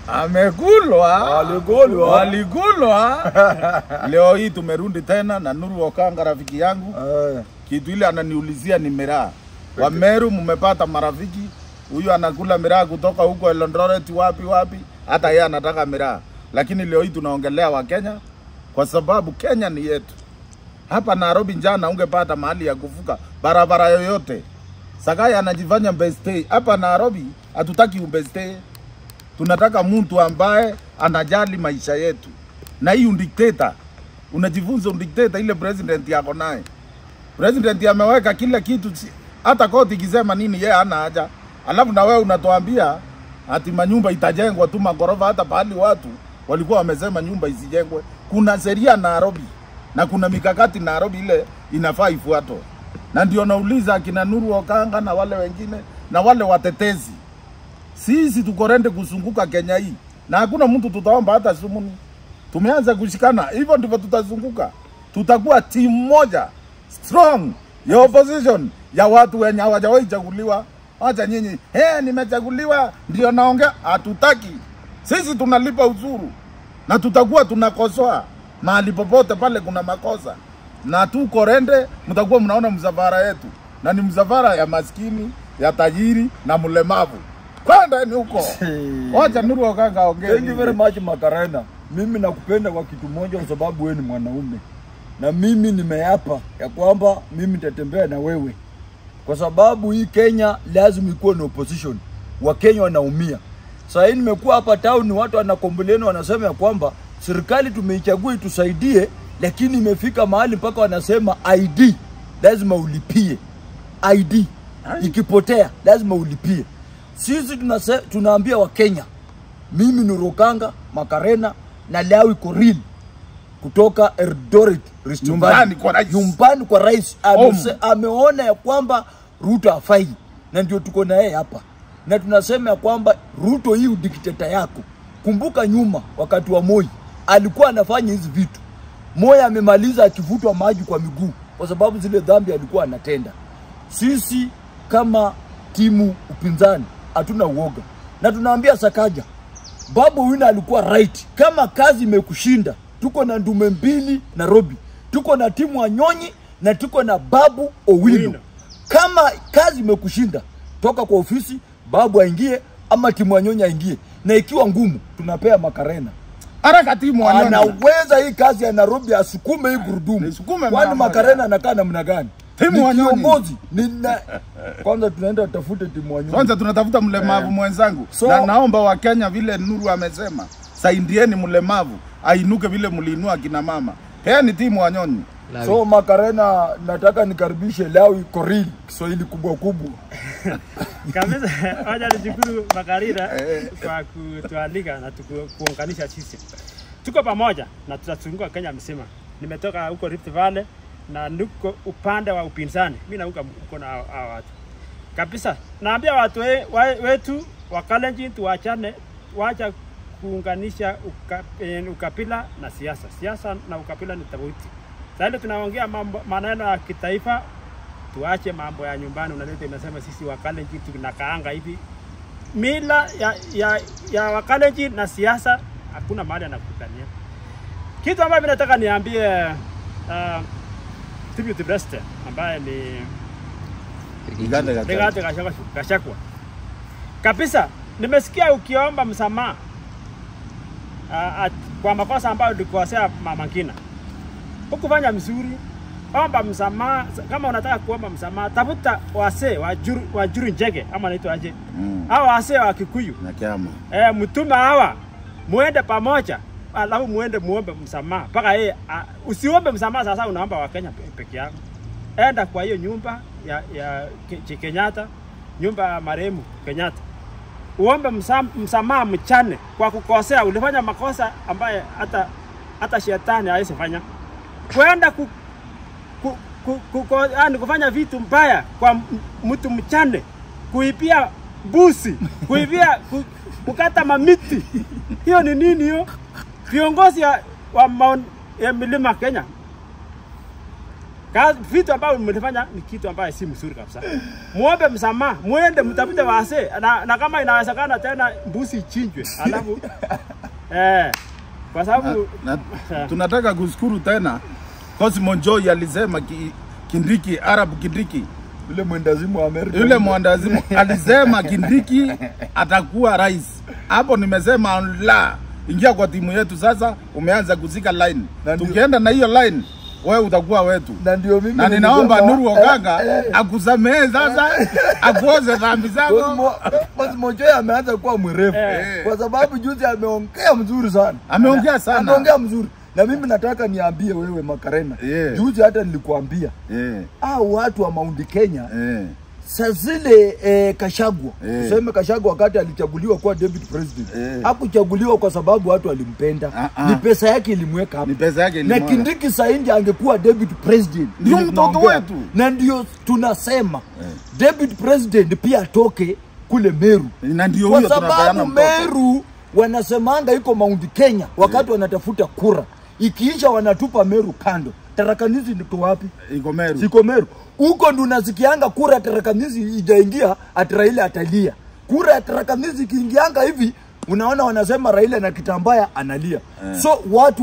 Amekulwa. Waligulwa. Leo hii tumerudi tena na Nuru Okanga rafiki yangu. Kitu ile ananiulizia ni miraa. Wa Meru mmepata marafiki. Huyu anakula miraa kutoka huko Eldoret wapi. Hata yeye anataka miraa. Lakini leo hii tunaongelea wa Kenya kwa sababu Kenya ni yetu. Hapa Nairobi jana ungepata mahali ya kuvuka barabara yoyote. Sagai anajifanya mbeste. Hapa Nairobi hatutaki umbeste. Tunataka mtu ambaye anajali maisha yetu. Na hii undikteta. Unajifunza undikteta ile president yako naye. President ameweka kila kitu, hata koti ikisema nini yeye hana haja. Alafu na wewe unatuambia ati manyumba itajengwa tu magorofa, hata pahali watu walikuwa wamesema nyumba isijengwe. Kuna sheria Nairobi na kuna mikakati Nairobi ile inafaa ifuatwe. Na ndio nauliza akina Nuru Okanga na wale wengine na wale watetezi. Sisi tukorende kuzunguka Kenya hii na hakuna mtu tutaomba hata sumuni. Tumeanza kushikana, hivyo ndivyo tutazunguka. Tutakuwa timu moja strong ya opposition ya watu wenye hawajawahi chaguliwa. Acha nyinyi, nimechaguliwa ndio naongea. Hatutaki. Sisi tunalipa ushuru na tutakuwa tunakosoa mahali popote pale kuna makosa. Na tuko rende mtakuwa mnaona msafara yetu. Na ni msafara ya maskini, ya tajiri na mlemavu. Kwenda ni huko. Wacha Nuru Okanga ongea. Thank you very much Makarina. Mimi nakupenda kwa kitu moja, kwa sababu wewe ni mwanaume. Na mimi nimeapa ya kwamba mimi nitatembea na wewe. Kwa sababu hii Kenya lazima ikuwe na opposition. Wakenya wanaumia. Sasa hii nimekuwa hapa town, watu wanakomboleni wanasema ya kwamba serikali tumeichagua itusaidie, lakini imefika mahali mpaka wanasema ID lazima ulipie. ID ikipotea lazima ulipie. Sisi tunaambia wa Kenya, mimi Nuru Okanga, Makarina na Lawi Korir kutoka Eldoret, nyumbani kwa rais. Ameona ya kwamba Ruto hafai, na ndio tuko na yeye hapa. Na tunasema ya kwamba Ruto, hii dikteta yako, kumbuka nyuma wakati wa Moi alikuwa anafanya hizi vitu. Moi amemaliza akivutwa maji kwa miguu kwa sababu zile dhambi alikuwa anatenda. Sisi kama timu upinzani hatuna uoga. Na tunaambia Sakaja, Babu Wina alikuwa right. Kama kazi imekushinda, tuko na ndume mbili Nairobi. Tuko na timu Wanyonyi na tuko na Babu Owino. Kama kazi imekushinda, toka kwa ofisi, Babu aingie ama timu Wanyonyi aingie. Na ikiwa ngumu, tunapea Makarina. Haraka timu Wanyonyi. Anaweza hii kazi ya Nairobi asukume hii gurudumu. Kwani Makarina anakaa namna gani? Timu Wanyonyi. Kwanza tunaenda tutafute timu Wanyonyi. Kwanza tunatafuta mlemavu mwenzangu. Na naomba wa Kenya vile Nuru amesema, saidieni mlemavu ainuke vile mliinua kina mama. Ni timu Wanyonyi. So Makarina, nataka nikaribishe Lawi Korir, Kiswahili kubwa. Kabisa, acha nishukuru Makarina kwa kutualika na kuunganisha sisi. Tuko pamoja na tutazunguka Kenya mzima. Nimetoka huko Rift Valley na nuko upande wa upinzani. Mimi nauka huko na watu. Kabisa, naambia watu wetu wa Kalenjin tuachane, waacha kuunganisha ukabila na siasa. Siasa na ukabila ni tofauti. Sasa tunaongea maneno ya kitaifa, tuache mambo ya nyumbani. Unaleta unasema sisi wa Kalenjin tunakaanga hivi. Mila ya wa Kalenjin na siasa hakuna mahali anakutania. Kitu ambacho nataka niambie Deputy President ambaye ni Rigathi Gachagua. Kabisa, nimesikia ukiomba msamaha kwa makosa ambayo ulikosea Mama Ngina. Ukufanya mzuri, omba msamaha. Kama unataka kuomba msamaha, tafuta wasee wa juru njege ama naitwa aje. Hawa wasee wa Kikuyu na Kiama. Mtuma hawa muende pamoja, alafu muende muombe msamaha. Paka yeye usiombe msamaha sasa unaomba wa Kenya peke yako. Enda kwa hiyo nyumba ya Kenyatta, nyumba ya marehemu Kenyatta. Uombe msamaha mchane kwa kukosea. Ulifanya makosa ambaye hata shetani hawezi fanya. Kwenda kufanya vitu mbaya kwa mtu mchane, kuipia busi, kuipia kukata mamiti. Hiyo ni nini hiyo? Viongozi wa milima Kenya Vitu ambavyo mlifanya ni kitu ambayo si mzuri kabisa. Muombe msamaha, muende mtafute wase na kama inawezekana tena mbuzi ichinjwe. Alafu kwa sababu tunataka kushukuru tena Cosmo Joy alisema Kindiki Arab Kindiki yule mwendazimu wa Amerika. Yule mwendazimu alisema Kindiki atakuwa rais. Hapo nimesema la, ingia kwa timu yetu sasa, umeanza kuzika line. Tukienda na hiyo line, wewe utakuwa wetu. Na ndio mimi. Na ninaomba Nuru Okanga akusamehe sasa, akuoze dhambi zako. Cosmo Joy ameanza kuwa mwerevu. Kwa sababu juzi ameongea mzuri sana. Ameongea sana. Ameongea mzuri. Na mimi nataka niambie wewe Makarina. Juzi hata nilikuambia. Watu wa Mount Kenya. Sasa zile Kashagwa. Useme Kashagwa wakati alichaguliwa kuwa David President. Hakuchaguliwa kwa sababu watu walimpenda. Ni pesa yake ilimweka hapo. Ni pesa yake ilimweka. Na Kindiki saindi angekuwa David President. Ndio mtoto wetu. Na ndio tunasema David President pia atoke kule Meru. Na ndio huyo tunapeana mtoto. Meru wanasemanga iko Mount Kenya wakati wanatafuta kura. Ikiisha wanatupa Meru kando. Tarakanizi niko wapi? Iko Meru. Siko Meru. Huko ndo nasikianga kura tarakanizi ijaingia ati Raila atalia. Kura ya tarakanizi ikiingianga hivi unaona wanasema Raila na kitambaya analia. So watu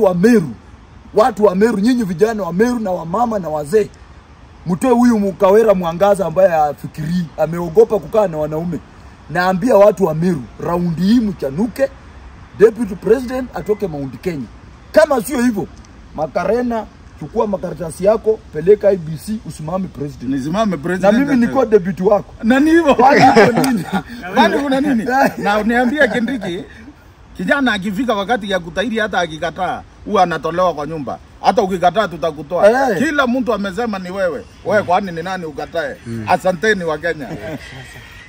wa Meru, nyinyi vijana wa Meru na wamama na wazee, mtoe huyu Mkawera Mwangaza ambaye afikiri ameogopa kukaa na wanaume. Naambia watu wa Meru, raundi hii mchanuke, Deputy President atoke Mount Kenya. Kama sio hivyo, Makarina, chukua makaratasi yako, peleka IBC, usimame president. Nisimame president. Na mimi niko deputy wako. Na ni hivyo. Kwani kuna nini? Na uniambia Kindiki, kijana akifika wakati ya kutahiri hata akikataa, huwa anatolewa kwa nyumba. Hata ukikataa tutakutoa. Kila mtu amesema ni wewe. Wewe kwani ni nani ukatae? Asanteni wa Kenya.